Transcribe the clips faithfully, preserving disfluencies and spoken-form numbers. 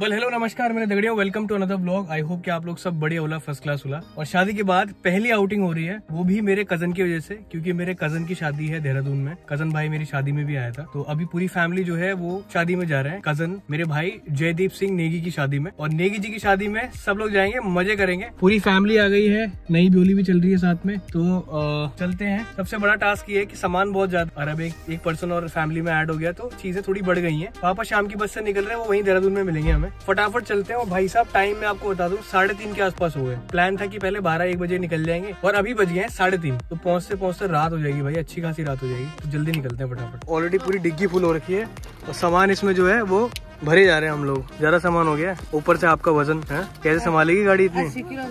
Well hello नमस्कार मेरे दगड़ियों, welcome to another blog. I hope कि आप लोग सब बढ़िया होला, फर्स्ट क्लास होला। और शादी के बाद पहली आउटिंग हो रही है, वो भी मेरे कजन की वजह से, क्योंकि मेरे कजन की शादी है देहरादून में। कजन भाई मेरी शादी में भी आया था, तो अभी पूरी फैमिली जो है वो शादी में जा रहे हैं। कजन मेरे भाई जयदीप सिंह नेगी की शादी में, और नेगी जी की शादी में सब लोग जाएंगे, मजे करेंगे। पूरी फैमिली आ गई है, नई ब्योली भी चल रही है साथ में, तो आ, चलते हैं। सबसे बड़ा टास्क ये है कि सामान बहुत ज्यादा, और अब एक, एक पर्सन और फैमिली में ऐड हो गया, तो चीजें थोड़ी बढ़ गई है। पापा शाम की बस से निकल रहे हैं, वो वहीं देहरादून में मिलेंगे हमें। फटाफट चलते हैं। और भाई साहब टाइम में आपको बता दूं, साढ़े तीन के आसपास हो गए। प्लान था कि पहले बारह एक बजे निकल जाएंगे, और अभी बज गए साढ़े तीन, तो पहुंचते पहुंचते रात हो जाएगी भाई, अच्छी खासी रात हो जाएगी। तो जल्दी निकलते हैं फटाफट। ऑलरेडी पूरी डिग्गी फुल हो रखी है, और सामान इसमें जो है वो भरे जा रहे हैं हम लोग। ज्यादा सामान हो गया, ऊपर से आपका वजन है, कैसे संभालेगी गाड़ी इतनी?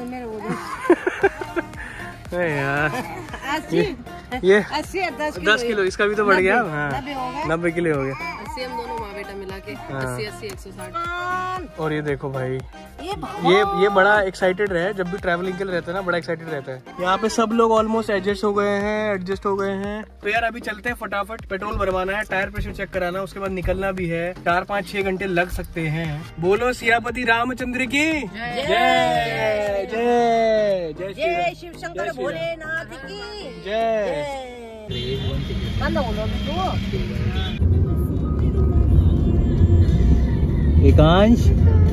यार ये, ये दस किलो, इसका भी तो बढ़ गया। हाँ नब्बे किलो हो गया हम दोनों माँ बेटा मिला के। अस्सी अस्सी एक सौ साठ। और ये देखो भाई, ये ये बड़ा एक्साइटेड रहे, जब भी ट्रैवलिंग के लिए रहता है ना, बड़ा एक्साइटेड रहता है। यहाँ पे सब लोग ऑलमोस्ट एडजस्ट हो गए हैं, एडजस्ट हो गए हैं। तो यार अभी चलते हैं फटाफट। पेट्रोल भरवाना है, टायर प्रेशर चेक कराना, उसके बाद निकलना भी है। चार पाँच छह घंटे लग सकते हैं। बोलो सियापति रामचंद्र की जय जय जय जय शिव शंकर भोलेनाथ की जय। एकांश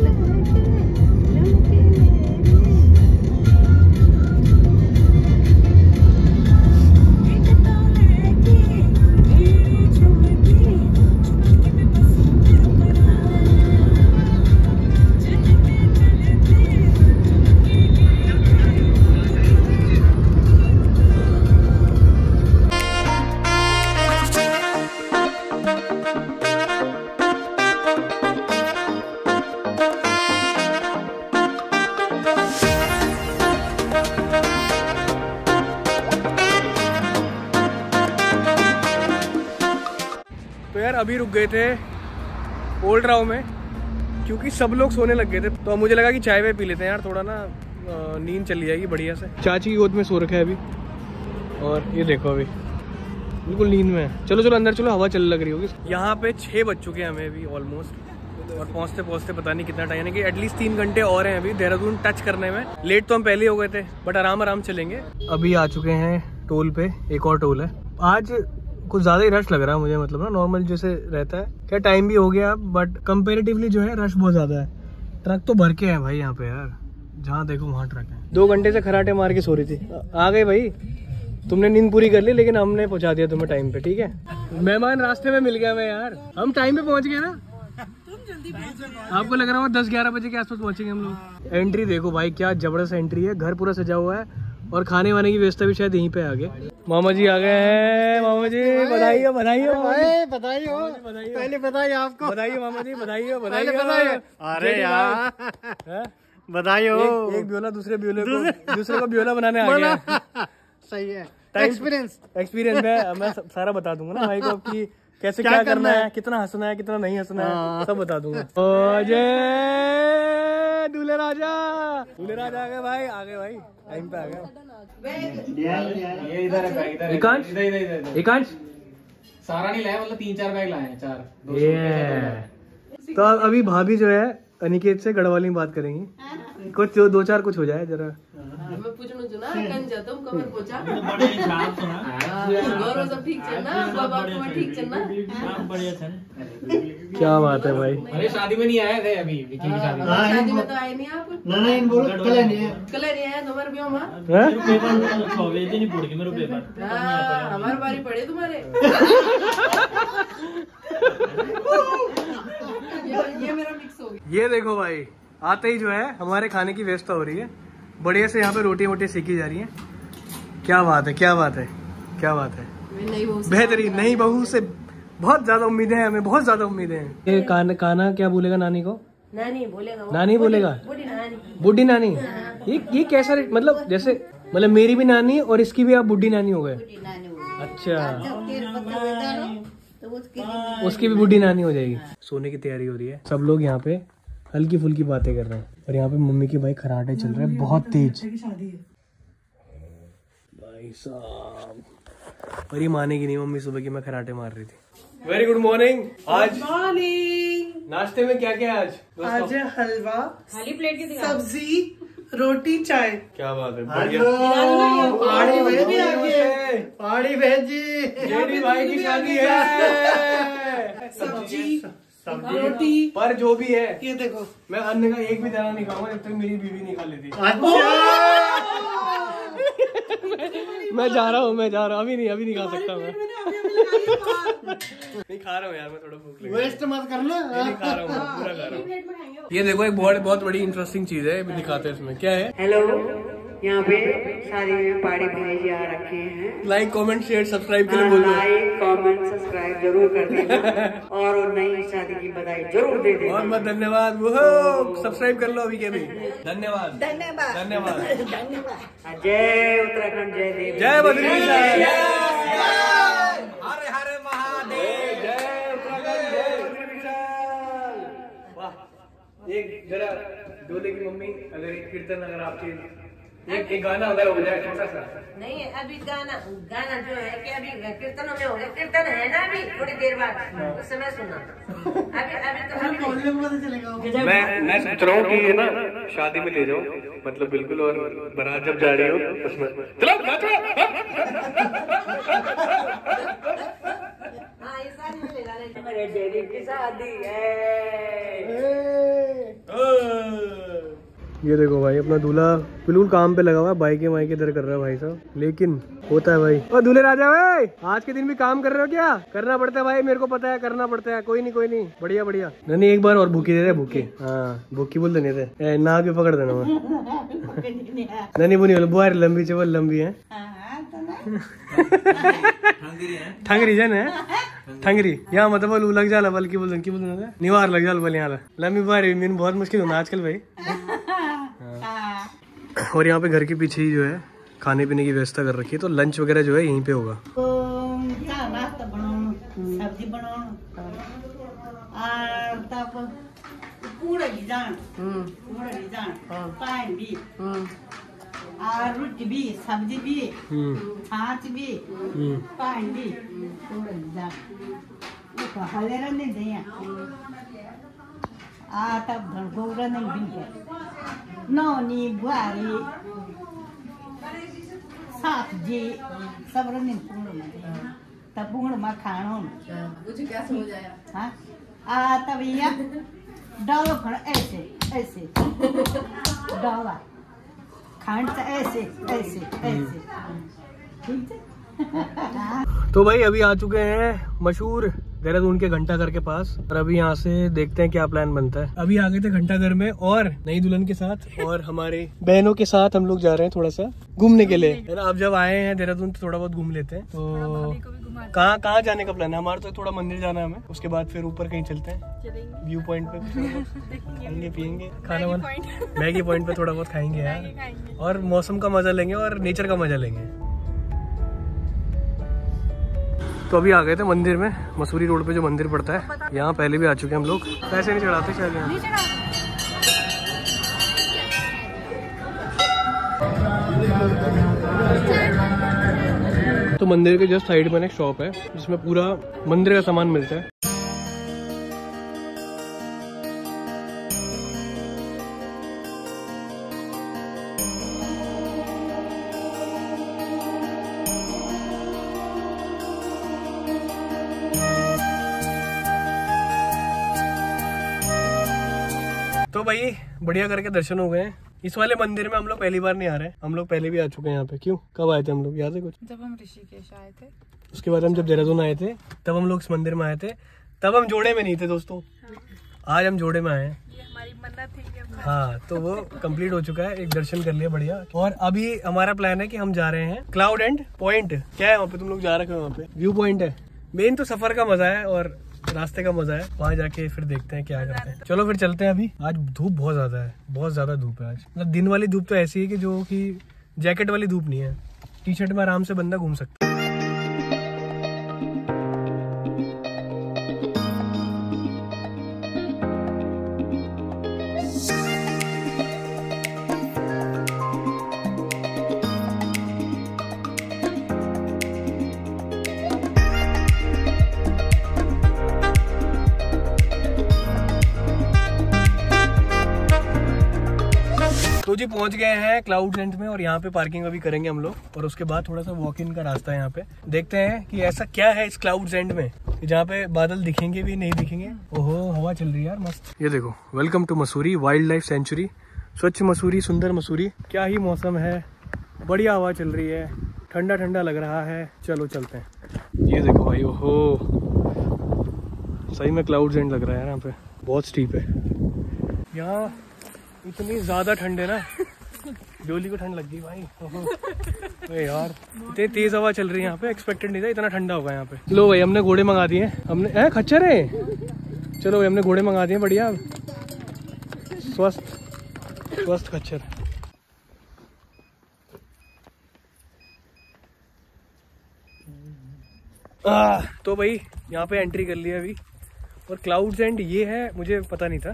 तो यार अभी रुक गए थे ओल्ड राव में, क्योंकि सब लोग सोने लग गए थे। तो मुझे लगा कि चाय वाय पी लेते हैं यार, थोड़ा ना नींद चली जाएगी बढ़िया से। चाची की गोद में सो रखा है अभी, और ये देखो अभी बिल्कुल नींद में है। चलो चलो अंदर चलो, हवा चल लग रही होगी। यहाँ पे छः बज चुके हैं हमें अभी ऑलमोस्ट, और पहुँचते पहुँचते पता नहीं कितना टाइम, यानी कि एटलीस्ट तीन घंटे और हैं अभी देहरादून टच करने में। लेट तो हम पहले ही हो गए थे, बट आराम आराम चलेंगे। अभी आ चुके हैं टोल पे, एक और टोल है। आज कुछ ज्यादा ही रश लग रहा है मुझे, मतलब ना नॉर्मल जैसे रहता है। क्या टाइम भी हो गया, बट कंपैरेटिवली जो है रश बहुत ज्यादा है। ट्रक तो भर के है भाई यहाँ पे यार, जहाँ देखो वहाँ ट्रक है। दो घंटे से खराटे मार के सो रही थी, आ गए भाई। तुमने नींद पूरी कर ली, लेकिन हमने पहुँचा दिया तुम्हें टाइम पे, ठीक है। मेहमान रास्ते में मिल गया मैं यार, हम टाइम पे पहुँच गए ना। आपको लग रहा होगा दस ग्यारह बजे के आसपास पहुँचेंगे हम लोग। एंट्री देखो भाई, क्या जबरदस्त एंट्री है, घर पूरा सजा हुआ है, और खाने वाने की व्यवस्था भी शायद यहीं पे आगे। मामा जी आ गए हैं। मामा जी बधाई हो, बधाई हो, बधाई हो, पहले बधाई आपको। बधाई हो मामा जी, बधाई हो, बधाई हो। अरे यार बधाई हो। एक, एक ब्योला दूसरे ब्योले को दूसरे को ब्योला बनाने आ गया। सही है, एक्सपीरियंस एक्सपीरियंस में मैं सारा बता दूंगा ना भाई को, कि कैसे क्या, क्या करना है, कितना हंसना है, कितना नहीं हंसना है, सब बता दूंगा। जय दूल्हे राजा, दूल्हे राजा आ गए भाई, आ गए भाई, टाइम पे आ गए। ये इधर है, इधर एकांश, इधर इधर इधर एकांश सारा नहीं लाया, मतलब तीन चार बैग लाए हैं, चार। ये तो अभी भाभी जो है अनिकेत से गढ़वाली में बात करेंगी, कुछ जो दो चार कुछ हो जाए जरा। मैं पूछना चुना कन जाता हूं, कमर पहुंचा बड़े छाप सुना गौरव सब ठीक चल ना, बाबा को ठीक चल ना, बढ़िया चल। क्या बात है भाई। अरे शादी में नहीं आए थे अभी, विकी की शादी में। शादी में तो आए नहीं आप? ना ना इन बोलो कल नहीं है, कल नहीं आया तुम्हारे ब्याह में। मेरे पेपर छह बजे नहीं पड़ गए, मेरे पेपर। हां हमारी बारी पड़े तुम्हारे। ये मेरा मिक्स हो गया। ये देखो भाई, आते ही जो है हमारे खाने की व्यवस्था हो रही है, बढ़िया से यहाँ पे रोटी वोटी सेकी जा रही है। क्या बात है, क्या बात है, क्या बात है, बेहतरीन। नई बहू से बहुत ज्यादा उम्मीदें हैं हमें, बहुत ज्यादा उम्मीदें हैं। ये कान, काना क्या बोलेगा नानी को? नानी बोलेगा। नानी बोलेगा, बूढ़ी नानी। बूढ़ी नानी। ये ये कैसा, मतलब जैसे मतलब मेरी भी नानी और इसकी भी आप बुढ़ी नानी हो गए? अच्छा, उसकी भी बुढ़ी नानी हो जाएगी। सोने की तैयारी हो रही है, सब लोग यहाँ पे हल्की फुल्की बातें कर रहे हैं, और यहाँ पे मम्मी के भाई खराटे चल रहे हैं बहुत तेज भाई साहब। और ये मानेगी नहीं मम्मी सुबह की मैं खराटे मार रही थी। Very good morning. आज मॉर्निंग। नाश्ते में क्या क्या है आज? आज है हलवा, खाली प्लेट की सब्जी, रोटी, चाय। क्या बात है, बढ़िया। पहाड़ी भेजी आगे, पहाड़ी भेजी। जेडी भाई की शादी है। सब्जी, रोटी, पर जो भी है ये देखो, मैं अन्न का एक भी दाना नहीं खाऊंगा जब तक मेरी बीवी नहीं खा लेती। मैं जा रहा हूँ, मैं जा रहा हूँ, अभी नहीं, अभी नहीं खा सकता मैं। नहीं खा रहा हूँ यार, मैं थोड़ा भूख लगी। वेस्ट मत करना। नहीं खा रहा हूँ, पूरा खा रहा हूँ। ये देखो एक बहुत बहुत बड़ी इंटरेस्टिंग चीज है, दिखाते हैं इसमें क्या है। हेलो, यहाँ पे शादी में पहाड़ी भाई जी आ रखे हैं। लाइक कमेंट शेयर सब्सक्राइब के लिए बोल दो। लाइक कमेंट सब्सक्राइब जरूर कर देना और नई शादी की बधाई जरूर दे देना। बहुत बहुत धन्यवाद। वो सब्सक्राइब कर लो अभी के भी। धन्यवाद धन्यवाद धन्यवाद। जय उत्तराखंड, जय देव, जय बद्रीनाथ, हरे हरे महादेव, जय उत्तराखंड, जय बद्रीनाथ। वाह, एक जरा दूल्हे की मम्मी अगर एक कीर्तन अगर आपकी एक, एक गाना अगर हो जाए छोटा सा। नहीं अभी गाना गाना जो है कि अभी कीर्तनों में हो गया, कीर्तन है ना अभी थोड़ी देर बाद, उस समय सुना। अभी अभी तो अभी मैं मैं सोच रहा हूँ कि ये ना शादी में ले जाओ, मतलब बिल्कुल, और बारात जब जा रही हो उसमें चलो नाचो। हाँ ये शादी में ले जाना। मेरे जेडी की शादी है। ये देखो भाई, अपना दूल्हा बिल्कुल काम पे लगा हुआ है, बाइके वाइके इधर कर रहा है भाई साहब, लेकिन होता है भाई। और दूल्हे राजा भाई, आज के दिन भी काम कर रहे हो क्या? करना पड़ता है भाई, मेरे को पता है, करना पड़ता है। कोई नहीं कोई नहीं, बढ़िया बढ़िया। नहीं एक बार और भूखी दे रहे, भूखी। हाँ भूखी बोल देने थे, नाक भी पकड़ देना। नहीं वो नहीं बोले, बुआर लंबी चवल लंबी है, ठंगरी जन है, ठंगरी। यहाँ मतलब बोल लग जाला, बल्कि बोल की बोल निवार लग जाल बोल यहाँ लंबी बुआर बहुत मुश्किल होना आजकल भाई। और यहाँ पे घर के पीछे ही जो है खाने पीने की व्यवस्था कर रखी है, तो लंच वगैरह जो है यहीं पे होगा। नाश्ता बनाओ, सब्जी बनाओ और तब पूरा जान पूरा जान पानी भी और रोटी भी, सब्जी भी, छाछ भी, पानी भी, पूरा जान हले रहने दें आ तब धड़कोरा नहीं भी नौनी बुआरी साथ जी सब रंग पूर्ण में तब पूर्ण में खाना मुझे क्या समझ आया? हाँ आ तब ये डालो खाना ऐसे ऐसे डाला खाना ऐसे ऐसे ऐसे ठीक है। तो भाई अभी आ चुके हैं मशहूर देहरादून के घंटाघर के पास, और अभी यहाँ से देखते हैं क्या प्लान बनता है। अभी आ गए थे घंटाघर में और नई दुल्हन के साथ और हमारे बहनों के साथ हम लोग जा रहे हैं थोड़ा सा घूमने के लिए, है ना। अब जब आए हैं देहरादून तो थोड़ा बहुत घूम लेते हैं। तो कहाँ कहाँ जाने का प्लान है हमारा? तो थोड़ा मंदिर जाना है हमें, उसके बाद फिर ऊपर कहीं चलते हैं व्यू पॉइंट पे, खाएंगे पियेंगे, खाना वाना मैगी पॉइंट पे थोड़ा बहुत खाएंगे यार, और मौसम का मजा लेंगे और नेचर का मजा लेंगे। तो अभी आ गए थे मंदिर में, मसूरी रोड पे जो मंदिर पड़ता है, यहाँ पहले भी आ चुके हैं हम लोग। पैसे नहीं चढ़ाते शायद यहाँ। तो मंदिर के जस्ट साइड में एक शॉप है जिसमें पूरा मंदिर का सामान मिलता है। तो भाई बढ़िया करके दर्शन हो गए हैं। इस वाले मंदिर में हम लोग पहली बार नहीं आ रहे हैं, हम लोग पहले भी आ चुके हैं यहाँ पे। क्यों, कब आए थे हम लोग, याद है कुछ? जब हम ऋषिकेश आए थे, उसके बाद हम जब देहरादून आए थे तब हम लोग इस मंदिर में आए थे, तब हम जोड़े में नहीं थे दोस्तों। आज हम जोड़े में आए हैं, ये हमारी मन्नत थी कि हाँ, तो वो कंप्लीट हो चुका है, एक दर्शन कर लिया बढ़िया। और अभी हमारा प्लान है कि हम जा रहे हैं क्लाउड एंड पॉइंट। क्या है वहाँ पे, तुम लोग जा रखे हो वहाँ पे? व्यू पॉइंट है। मेन तो सफर का मजा है और रास्ते का मजा है, वहाँ जाके फिर देखते हैं क्या करते हैं। चलो फिर चलते हैं। अभी आज धूप बहुत ज्यादा है, बहुत ज्यादा धूप है आज, मतलब दिन वाली धूप तो ऐसी है कि जो कि जैकेट वाली धूप नहीं है, टी शर्ट में आराम से बंदा घूम सकता है। तो जी पहुंच गए हैं क्लाउड रेंट में और यहाँ पे पार्किंग अभी करेंगे हम लोग और उसके बाद थोड़ा सा वॉक इन का रास्ता है यहाँ पे। देखते हैं कि ऐसा क्या है इस क्लाउड रेंट में जहाँ पे बादल दिखेंगे भी नहीं दिखेंगे। ओहो हवा चल रही है यार मस्त। ये देखो, welcome to Mussoorie wild life sanctuary. स्वच्छ मसूरी, सुंदर मसूरी। क्या ही मौसम है, बढ़िया हवा चल रही है, ठंडा ठंडा लग रहा है। चलो चलते हैं। ये देखो भाई, ओहो सही में क्लाउड रेंट लग रहा है यहाँ पे, बहुत स्टीप है। यहाँ इतनी ज्यादा ठंड है ना, डोली को ठंड लग गई भाई। अरे यार इतनी तेज हवा चल रही है यहाँ पे, एक्सपेक्टेड नहीं था इतना ठंडा होगा यहाँ पे। लो भाई हमने घोड़े मंगा दिए, हमने ए, खच्चर है। चलो भाई हमने घोड़े मंगा दिए, बढ़िया स्वस्थ स्वस्थ खच्चर। आ, तो भाई यहाँ पे एंट्री कर लिया अभी। और क्लाउड रेंट ये है, मुझे पता नहीं था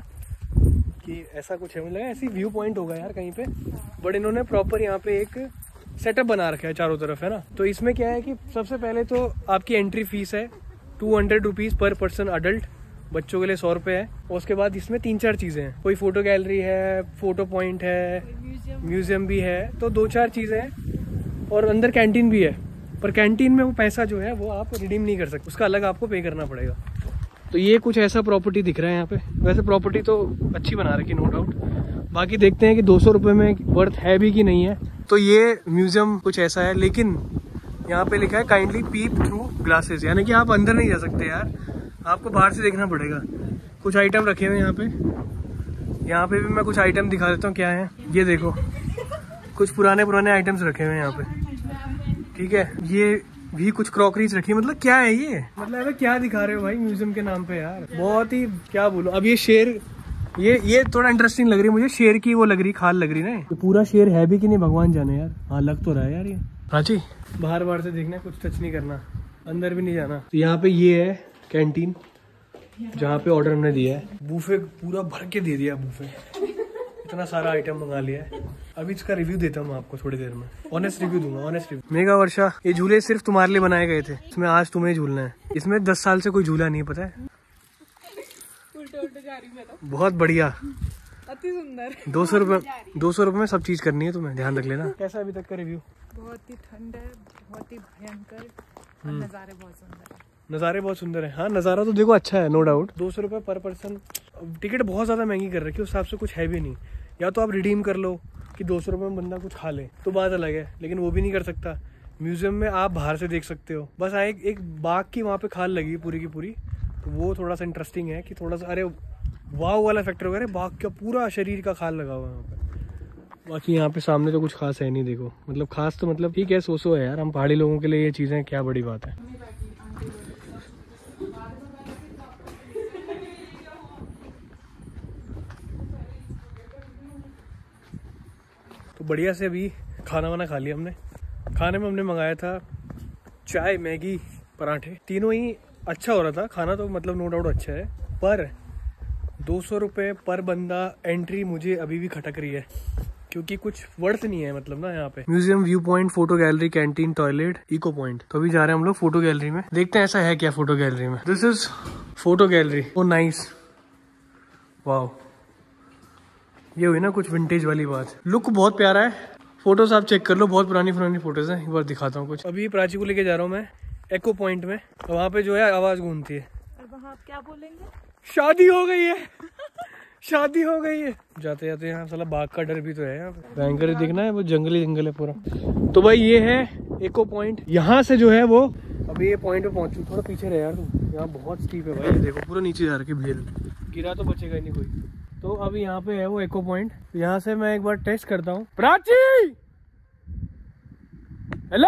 कि ऐसा कुछ है, मुझे लगा ऐसी व्यू पॉइंट होगा यार कहीं पे, बट इन्होंने प्रॉपर यहाँ पे एक सेटअप बना रखा है चारों तरफ, है ना। तो इसमें क्या है कि सबसे पहले तो आपकी एंट्री फीस है two hundred rupees per person adult, बच्चों के लिए सौ रुपये है। और उसके बाद इसमें तीन चार चीज़ें हैं, कोई फोटो गैलरी है, फोटो पॉइंट है, म्यूजियम भी है, तो दो चार चीज़ें हैं। और अंदर कैंटीन भी है, पर कैंटीन में वो पैसा जो है वो आप रिडीम नहीं कर सकते, उसका अलग आपको पे करना पड़ेगा। तो ये कुछ ऐसा प्रॉपर्टी दिख रहा है यहाँ पे। वैसे प्रॉपर्टी तो अच्छी बना रखी नो डाउट, बाकी देखते हैं कि दो सौ रुपये में वर्थ है भी कि नहीं है। तो ये म्यूजियम कुछ ऐसा है, लेकिन यहाँ पे लिखा है काइंडली पीप थ्रू ग्लासेस, यानी कि आप अंदर नहीं जा सकते यार, आपको बाहर से देखना पड़ेगा। कुछ आइटम रखे हुए हैं यहाँ पे, यहाँ पे भी मैं कुछ आइटम दिखा देता हूँ क्या है। ये देखो कुछ पुराने पुराने आइटम्स रखे हुए हैं यहाँ पे, ठीक है। ये भी कुछ क्रॉकरीज रखी है, मतलब क्या है ये, मतलब अरे क्या दिखा रहे हो भाई म्यूजियम के नाम पे यार, बहुत ही क्या बोलो। अब ये शेर, ये ये थोड़ा इंटरेस्टिंग लग रही है मुझे, शेर की वो लग रही, खाल लग रही ना। तो पूरा शेर है भी कि नहीं भगवान जाने यार। हाँ लग तो रहा है यार ये। हाँ जी, बाहर बाहर से देखना, कुछ टच नहीं करना, अंदर भी नहीं जाना। तो यहाँ पे ये है कैंटीन जहाँ पे ऑर्डर हमने दिया है। बूफे पूरा भर के दे दिया, बूफे इतना सारा आइटम मंगा लिया है। अभी इसका रिव्यू देता हूँ आपको थोड़ी देर में, ऑनेस्ट रिव्यू दूंगा, ऑनेस्ट रिव्यू। मेगा वर्षा, ये झूले सिर्फ तुम्हारे लिए बनाए गए थे, इसमें आज तुम्हें झूलना है। इसमें दस साल से कोई झूला नहीं, पता है। उल्टे उल्टे जा रही मैं तो। बहुत बढ़िया, अति सुंदर। दो सौ रुपये दो सौ रुपये में सब चीज करनी है तुम्हें, ध्यान रख लेना। कैसा अभी तक का रिव्यू? बहुत ही ठंड है, बहुत ही भयंकर, और नज़ारे बहुत सुंदर है। नज़ारे बहुत सुंदर है। हाँ नज़ारा तो देखो अच्छा है नो डाउट। दो सौ रुपये पर पर्सन, टिकट बहुत ज़्यादा महंगी कर रखी है, उस हिसाब से कुछ है भी नहीं। या तो आप रिडीम कर लो कि दो सौ रुपये में बंदा कुछ खा ले तो बात अलग है, लेकिन वो भी नहीं कर सकता। म्यूजियम में आप बाहर से देख सकते हो, बस हाँ एक, एक बाघ की वहाँ पे खाल लगी पूरी की पूरी, तो वो थोड़ा सा इंटरेस्टिंग है कि थोड़ा सा अरे वाव वाला फैक्टर होगा, अरे बाघ का पूरा शरीर का खाल लगा हुआ है वहाँ पे। बाकी यहाँ पे सामने तो कुछ खास है नहीं, देखो मतलब खास तो मतलब ठीक है, सो सो है यार, हम पहाड़ी लोगों के लिए ये चीज़ें क्या बड़ी बात है। तो बढ़िया से अभी खाना वाना खा लिया हमने। खाने में हमने मंगाया था चाय, मैगी, पराठे, तीनों ही अच्छा हो रहा था खाना, तो मतलब नो डाउट अच्छा है। पर दो सौ रुपये पर बंदा एंट्री मुझे अभी भी खटक रही है, क्योंकि कुछ वर्थ नहीं है मतलब ना यहाँ पे। Museum, view point, photo gallery, canteen, toilet, echo point. तो अभी जा रहे हैं हम लोग फोटो गैलरी में, देखते हैं ऐसा है क्या फोटो गैलरी में। This is photo gallery. Oh nice, wow, ये हुई ना कुछ विंटेज वाली बात। लुक बहुत प्यारा है, फोटोज आप चेक कर लो, बहुत पुरानी पुरानी फोटोज हैं। एक बार दिखाता हूँ कुछ। अभी प्राची को लेके जा रहा हूँ मैं एको पॉइंट में, वहाँ पे जो है आवाज गूंजती है। और वहाँ आप क्या बोलेंगे? शादी हो गई है शादी हो गई है। जाते जाते यहाँ साला बाघ का डर भी तो है यहाँ पे, भयंकर दिखना है, वो जंगली जंगल है पूरा। तो भाई ये है एको पॉइंट, यहाँ से जो है वो अभी ये पॉइंट पे पहुंचू। थोड़ा पीछे रहे यार तुम, यहाँ बहुत स्टीप है भाई, देखो पूरा नीचे जा रखी भेल, गिरा तो बचेगा नहीं कोई। तो अभी यहाँ पे है वो एको पॉइंट, यहाँ से मैं एक बार टेस्ट करता हूँ। प्राची, हेलो,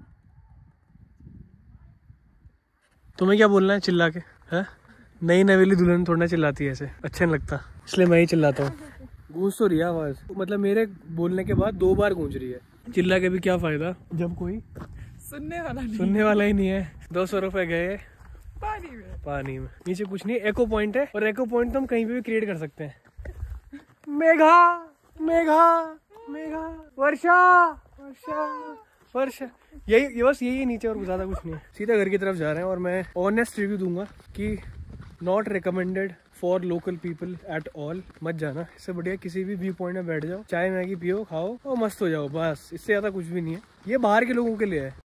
तुम्हें क्या बोलना है चिल्ला के? है नई नवेली दुल्हन थोड़ा चिल्लाती है ऐसे, अच्छा नहीं लगता, इसलिए मैं ही चिल्लाता हूँ। गूंज तो रही है आवाज, मतलब मेरे बोलने के बाद दो बार गूंज रही है। चिल्ला के भी क्या फायदा जब कोई सुनने वाला नहीं, सुनने वाला ही नहीं है। दो सौ रुपए गए पानी में, पानी में, नीचे कुछ नहीं। एको पॉइंट है, और एको पॉइंट तो हम कहीं पे भी क्रिएट कर सकते हैं। मेघा मेघा मेघा वर्षा वर्षा वर्षा, यही ये बस यही है नीचे, और ज्यादा कुछ नहीं है। सीधा घर की तरफ जा रहे हैं, और मैं ऑनेस्ट रिव्यू दूंगा कि not recommended for local people at all. मत जाना, इससे बढ़िया किसी भी व्यू पॉइंट में बैठ जाओ, चाय मैगी पियो, खाओ और मस्त हो जाओ, बस इससे ज्यादा कुछ भी नहीं है। ये बाहर के लोगों के लिए है।